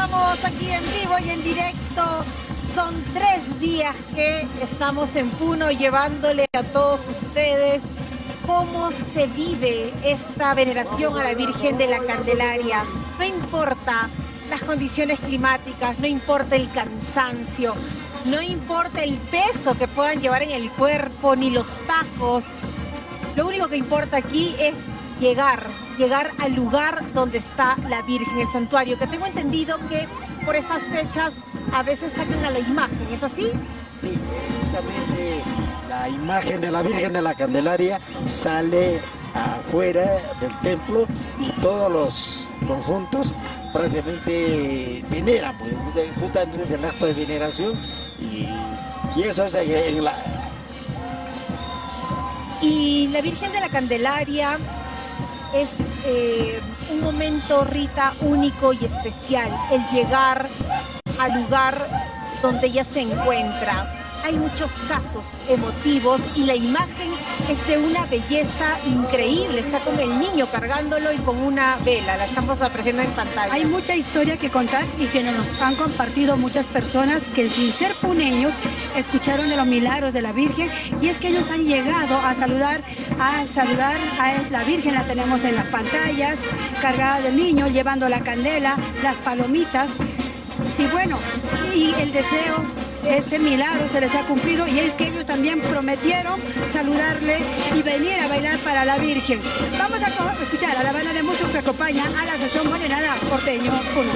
estamos aquí en vivo y en directo. Son 3 días que estamos en Puno llevándole a todos ustedes cómo se vive esta veneración a la Virgen de la Candelaria. No importa las condiciones climáticas, no importa el cansancio, no importa el peso que puedan llevar en el cuerpo, ni los tacos. Lo único que importa aquí es llegar al lugar donde está la Virgen, el santuario, que tengo entendido que por estas fechas a veces sacan a la imagen, ¿es así? Sí, justamente la imagen de la Virgen de la Candelaria sale afuera del templo y todos los conjuntos prácticamente veneran, pues, justamente es el acto de veneración y eso es en la... Y la Virgen de la Candelaria es un momento, Rita, único y especial, el llegar al lugar donde ella se encuentra. Hay muchos casos emotivos y la imagen es de una belleza increíble. Está con el niño cargándolo y con una vela. La estamos apreciando en pantalla. Hay mucha historia que contar y que nos han compartido muchas personas que sin ser puneños escucharon de los milagros de la Virgen, y es que ellos han llegado a saludar a la Virgen. La tenemos en las pantallas, cargada del niño, llevando la candela, las palomitas, y bueno, y el deseo, ese milagro se les ha cumplido, y es que ellos también prometieron saludarle y venir a bailar para la Virgen. Vamos a escuchar a la banda de músicos que acompaña a la Asociación Morenada Porteño Puno.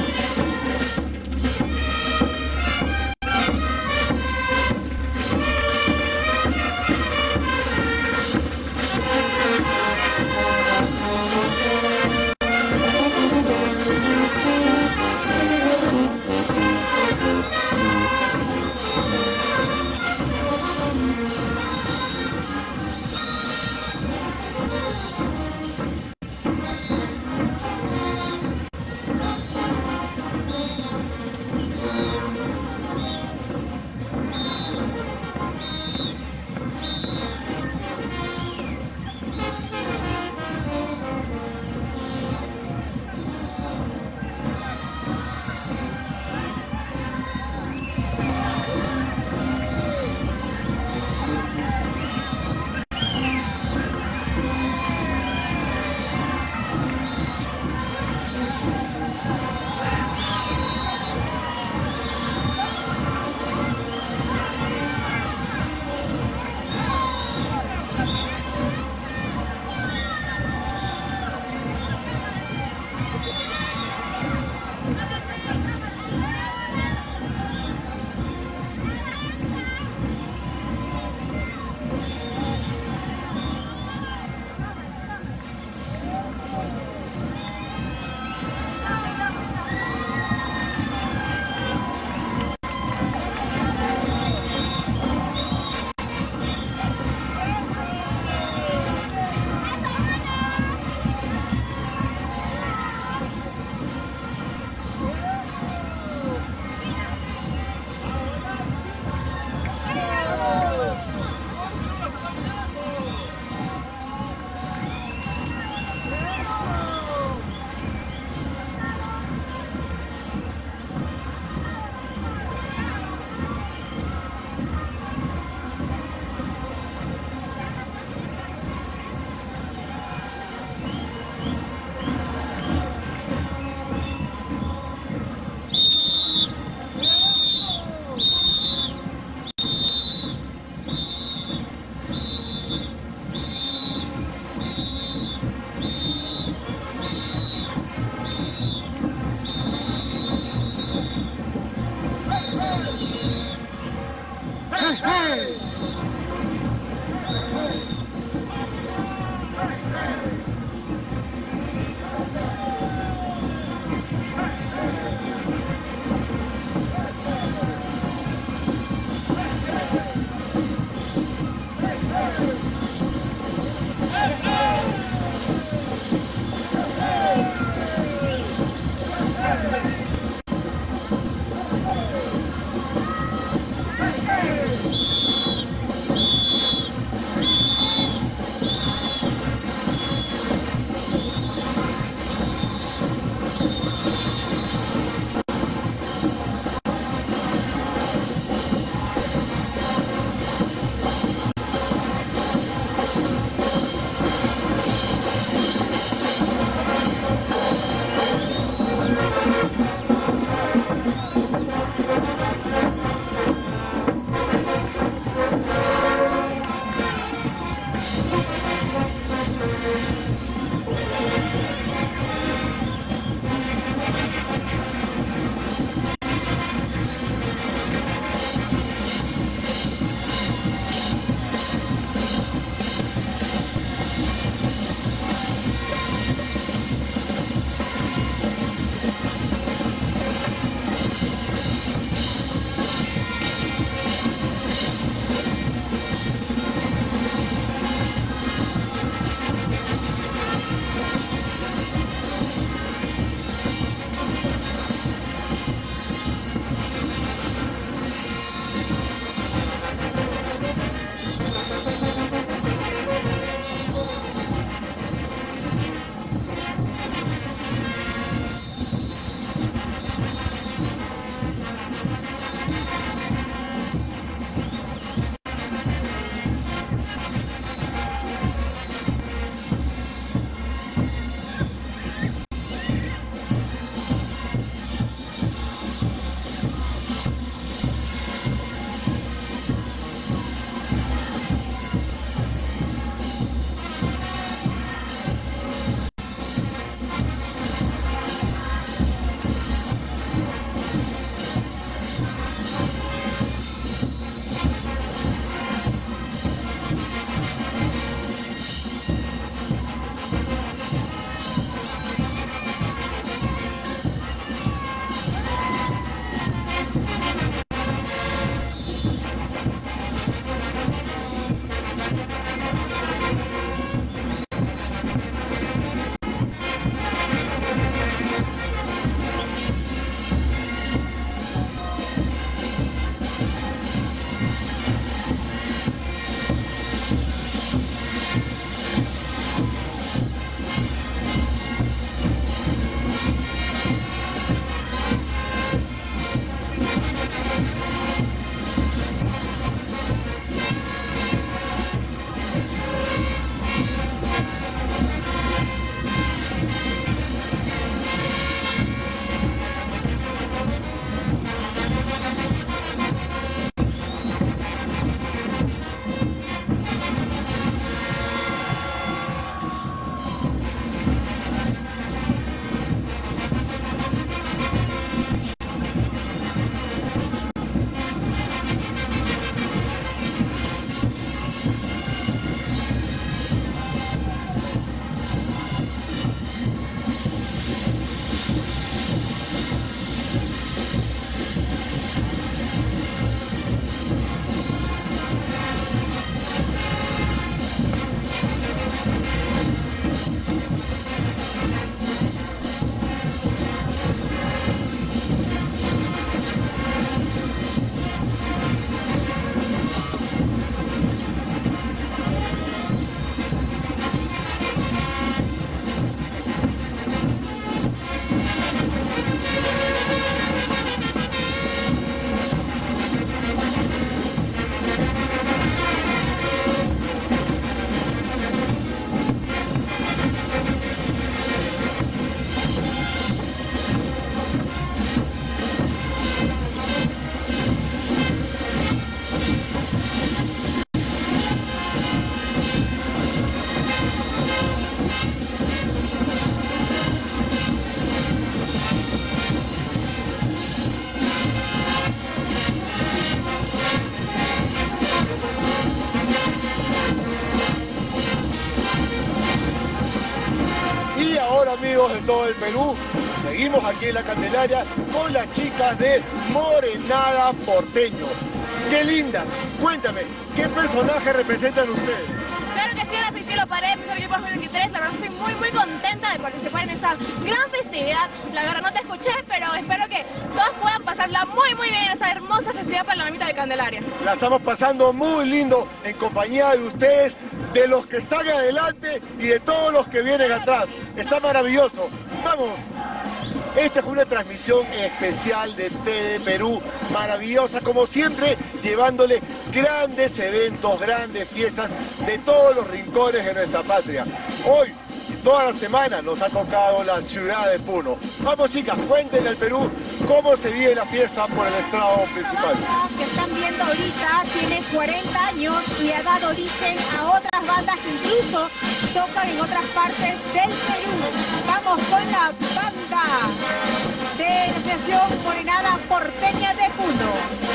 amigos de todo el Perú, seguimos aquí en la Candelaria con las chicas de Morenada Porteño. ¡Qué lindas! Cuéntame, ¿qué personaje representan ustedes? Claro que sí, hola, soy Cielo Paredes, profesor equipo 2023. La verdad estoy muy contenta de participar en esta gran festividad. La verdad no te escuché, pero espero que todos puedan pasarla muy bien en esta hermosa festividad para la mamita de Candelaria. La estamos pasando muy lindo en compañía de ustedes, de los que están adelante y de todos los que vienen atrás. Está maravilloso. ¡Vamos! Esta fue una transmisión especial de TV Perú, maravillosa como siempre, llevándole grandes eventos, grandes fiestas de todos los rincones de nuestra patria. Hoy, toda la semana, nos ha tocado la ciudad de Puno. Vamos chicas, cuéntenle al Perú cómo se vive la fiesta por el estrado principal. Esta banda que están viendo ahorita tiene 40 años y ha dado origen a otras bandas que incluso tocan en otras partes del Perú. Vamos con la banda de la Asociación Morenada Porteña de Puno.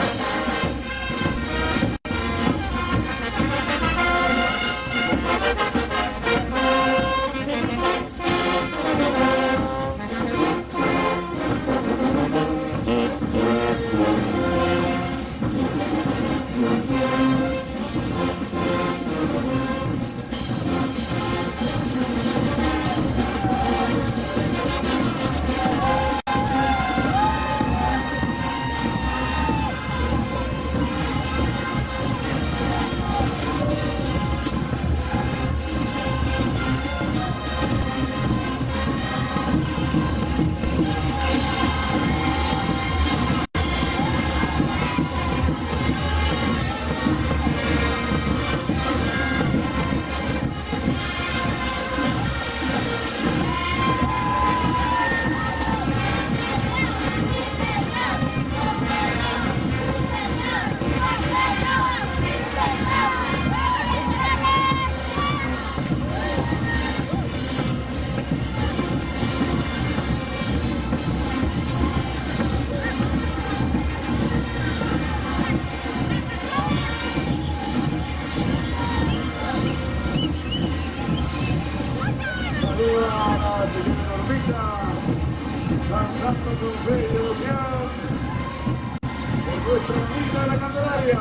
Danzando con fe y devoción por nuestra amiga de la Candelaria.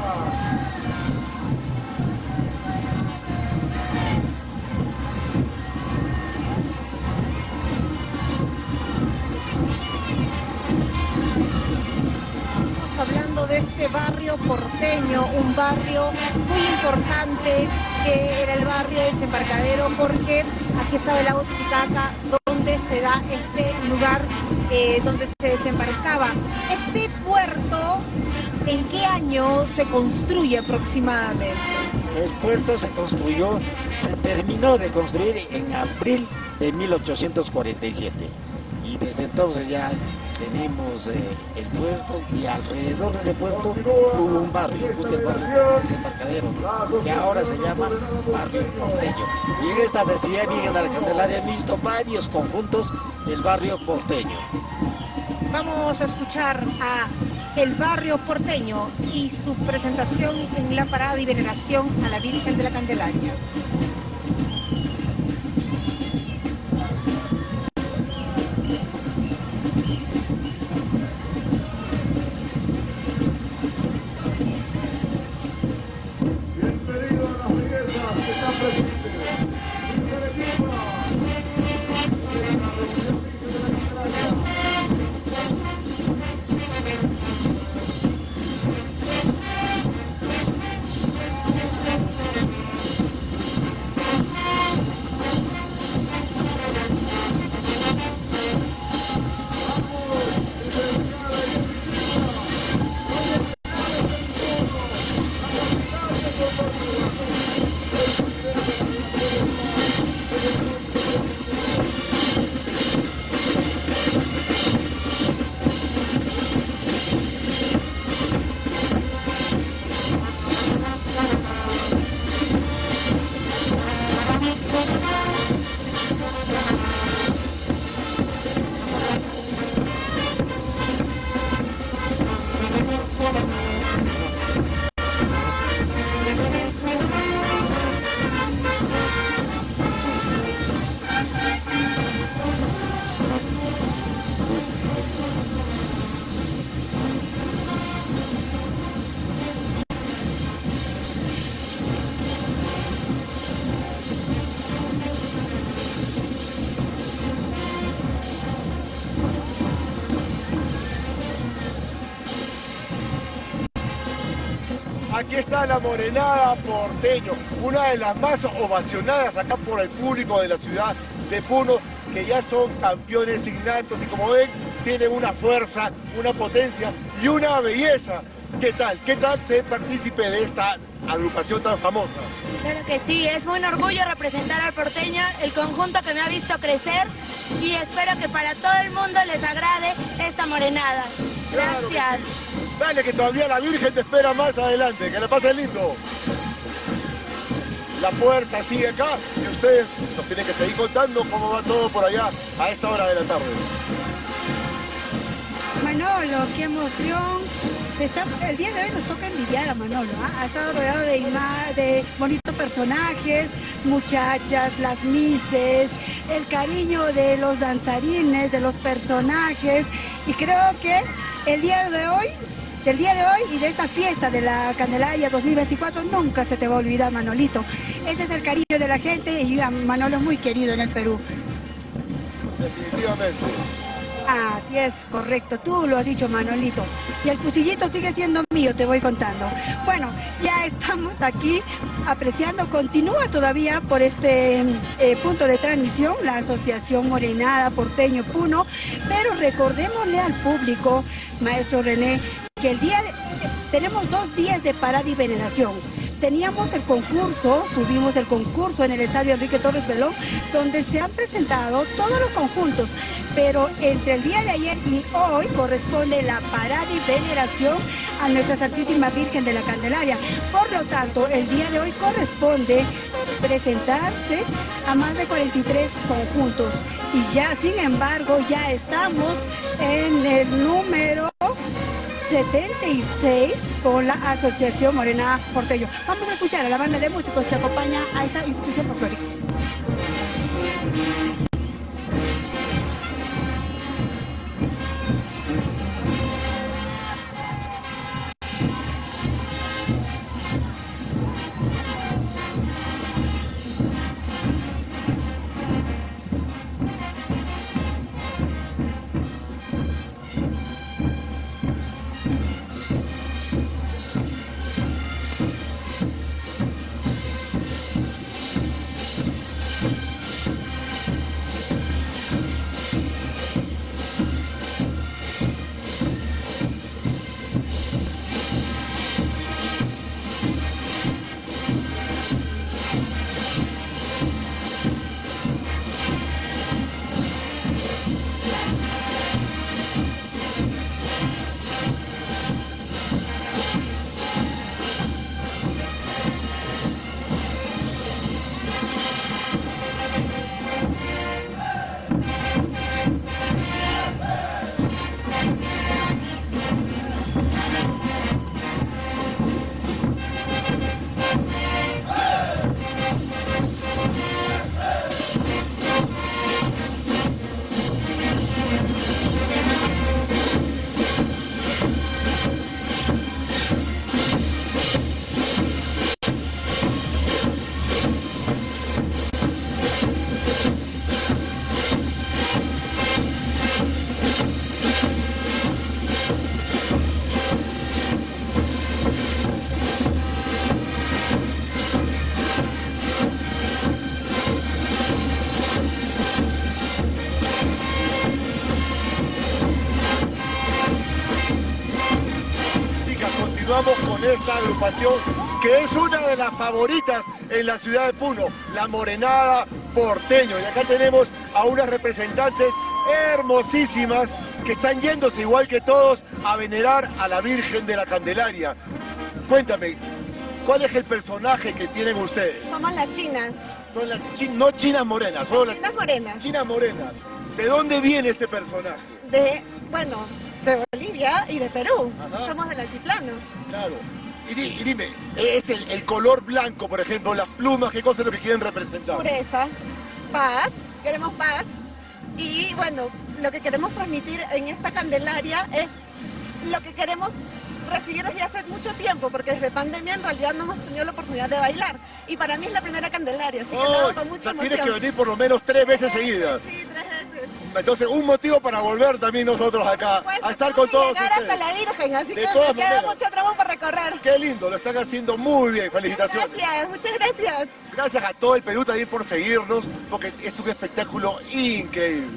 Estamos hablando de este barrio porteño, un barrio muy importante que era el barrio de Desembarcadero, porque aquí estaba el lago Titicaca, donde se da este lugar donde se desembarcaba. Este puerto, ¿en qué año se construye aproximadamente? El puerto se terminó de construir en abril de 1847 y desde entonces ya tenemos el puerto, y alrededor de ese puerto hubo un barrio, justo el barrio Desembarcadero, que ahora se llama Barrio Porteño. Y en esta festividad Virgen de la Candelaria he visto varios conjuntos del barrio porteño. Vamos a escuchar a el barrio porteño y su presentación en la parada y veneración a la Virgen de la Candelaria. Bienvenido a las bellezas que están presentes. Aquí está la Morenada Porteño, una de las más ovacionadas acá por el público de la ciudad de Puno, que ya son campeones innatos y como ven, tienen una fuerza, una potencia y una belleza. ¿Qué tal? ¿Qué tal ser partícipe de esta agrupación tan famosa? Claro que sí, es un orgullo representar al porteño, el conjunto que me ha visto crecer y espero que para todo el mundo les agrade esta morenada. Claro Gracias. que sí. Dale, que todavía la Virgen te espera más adelante, que la pases lindo. La fuerza sigue acá y ustedes nos tienen que seguir contando cómo va todo por allá a esta hora de la tarde. Manolo, qué emoción. El día de hoy nos toca envidiar a Manolo. Ha estado rodeado de bonitos personajes, muchachas, las mises, el cariño de los danzarines, de los personajes. Y creo que el día de hoy y de esta fiesta de la Candelaria 2024 nunca se te va a olvidar, Manolito. Ese es el cariño de la gente y Manolo es muy querido en el Perú. Definitivamente. Así es, correcto, tú lo has dicho, Manolito. Y el fusilito sigue siendo mío, te voy contando. Bueno, ya estamos aquí apreciando, continúa todavía por este punto de transmisión la Asociación Morenada Porteño Puno, pero recordémosle al público, maestro René, que tenemos 2 días de parada y veneración. Tuvimos el concurso en el Estadio Enrique Torres Velón, donde se han presentado todos los conjuntos, pero entre el día de ayer y hoy corresponde la parada y veneración a Nuestra Santísima Virgen de la Candelaria. Por lo tanto, el día de hoy corresponde presentarse a más de 43 conjuntos. Y ya, sin embargo, ya estamos en el número 76 con la Asociación Morenada Porteño. Vamos a escuchar a la banda de músicos que acompaña a esta institución folclórica. Continuamos con esta agrupación que es una de las favoritas en la ciudad de Puno, la Morenada Porteño. Y acá tenemos a unas representantes hermosísimas que están yéndose igual que todos a venerar a la Virgen de la Candelaria. Cuéntame, ¿cuál es el personaje que tienen ustedes? Somos las chinas. Son las no chinas morenas, son las Chinas morenas. chinas morenas. ¿De dónde viene este personaje? De Bolivia y de Perú. Ajá. Somos del altiplano. Claro. Y dime, el color blanco, por ejemplo, las plumas, ¿qué cosa es lo que quieren representar? Pureza, paz, queremos paz. Y bueno, lo que queremos transmitir en esta Candelaria es lo que queremos recibir desde hace mucho tiempo, porque desde pandemia en realidad no hemos tenido la oportunidad de bailar. Y para mí es la primera Candelaria, así que lo hago con mucha emoción. Tienes que venir por lo menos 3 veces seguidas. Sí, 3 veces. Entonces, un motivo para volver también nosotros acá, Pues, a estar con todos llegar ustedes. hasta la Virgen, así De que todas me queda maneras. mucho tramo por recorrer. Qué lindo, lo están haciendo muy bien, felicitaciones. Gracias, muchas gracias. Gracias a todo el Perú también por seguirnos, porque es un espectáculo increíble.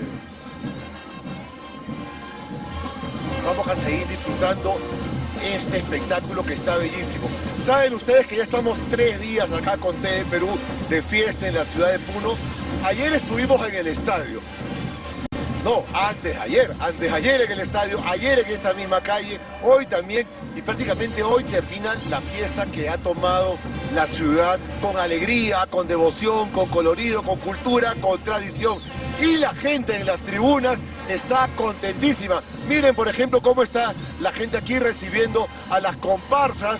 Vamos a seguir disfrutando este espectáculo que está bellísimo. Saben ustedes que ya estamos 3 días acá con TV Perú de fiesta en la ciudad de Puno. Ayer estuvimos en el estadio. No, antes de ayer en el estadio, ayer en esta misma calle, hoy también, y prácticamente hoy termina la fiesta que ha tomado la ciudad con alegría, con devoción, con colorido, con cultura, con tradición. Y la gente en las tribunas está contentísima. Miren, por ejemplo, cómo está la gente aquí recibiendo a las comparsas.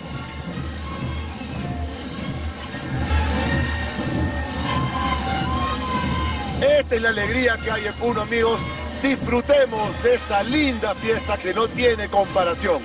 Esta es la alegría que hay en Puno, amigos. Disfrutemos de esta linda fiesta que no tiene comparación.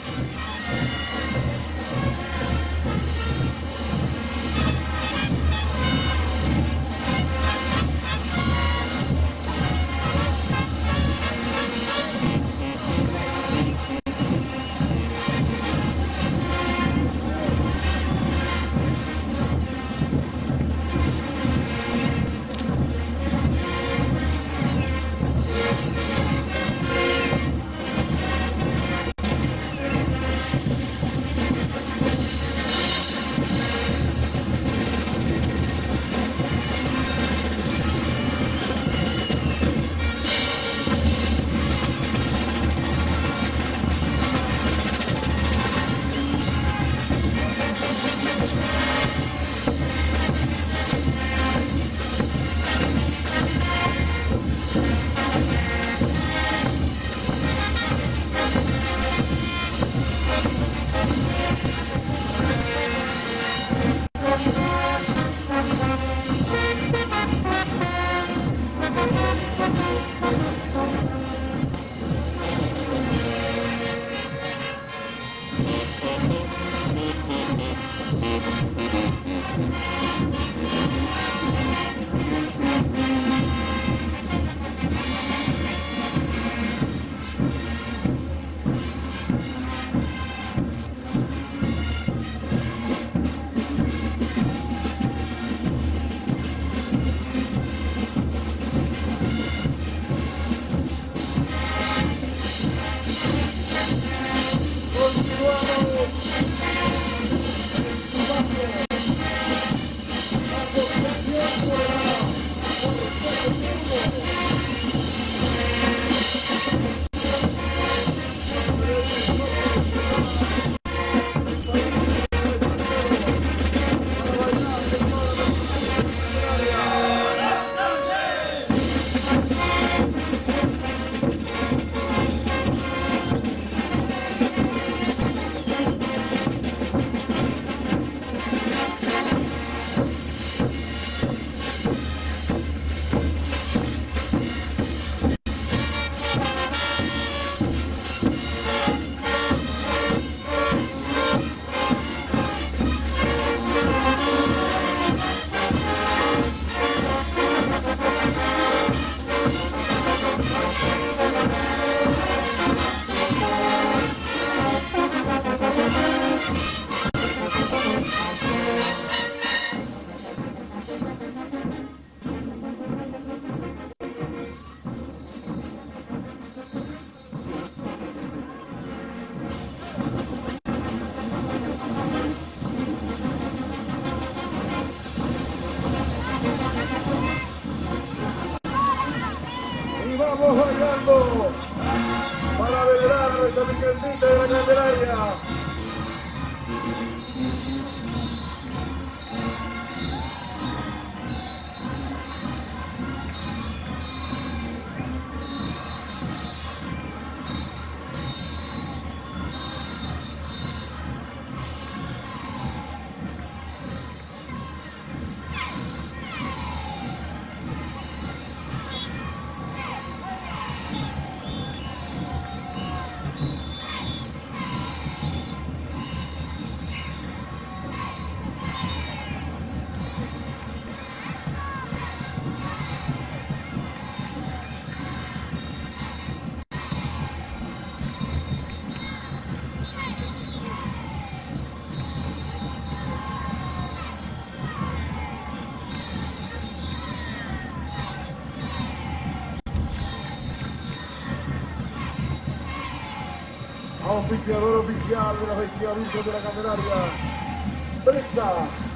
Vamos bailando para venerar a nuestra Virgencita de la Candelaria. auspiciador oficial de la Festividad Virgen de la Candelaria, Presa